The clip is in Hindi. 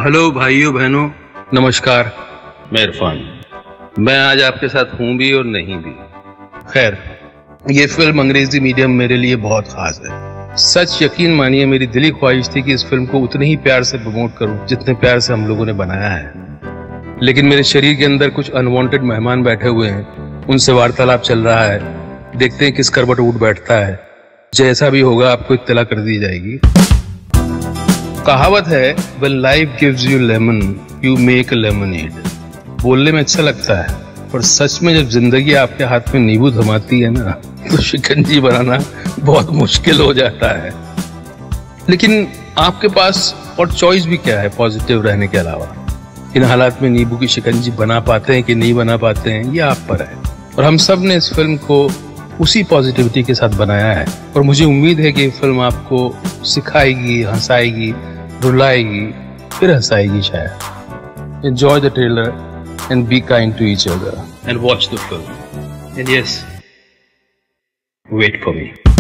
हेलो भाइयों बहनों, नमस्कार। मैं इरफान। मैं आज आपके साथ हूं भी और नहीं भी। खैर, ये फिल्म अंग्रेजी मीडियम मेरे लिए बहुत खास है। सच यकीन मानिए, मेरी दिली ख्वाहिश थी कि इस फिल्म को उतने ही प्यार से प्रमोट करूं जितने प्यार से हम लोगों ने बनाया है। लेकिन मेरे शरीर के अंदर कुछ अनवांटेड मेहमान बैठे हुए हैं, उनसे वार्तालाप चल रहा है। देखते हैं किस करवट उठ बैठता है। जैसा भी होगा आपको इत्तला कर दी जाएगी। कहावत है, when life gives you lemon, you make a lemonade। बोलने में अच्छा लगता है, पर सच में जब जिंदगी आपके हाथ में नींबू थमाती है ना, तो शिकंजी बनाना बहुत मुश्किल हो जाता है। लेकिन आपके पास और चॉइस भी क्या है पॉजिटिव रहने के अलावा? इन हालात में नींबू की शिकंजी बना पाते हैं कि नहीं बना पाते हैं, ये आप पर है। और हम सब ने इस फिल्म को उसी पॉजिटिविटी के साथ बनाया है। और मुझे उम्मीद है कि ये फिल्म आपको सिखाएगी, हंसाएगी, रुलाएगी, फिर हंसाएगी शायद। Enjoy the trailer and be kind to each other and watch the film. And yes, wait for me.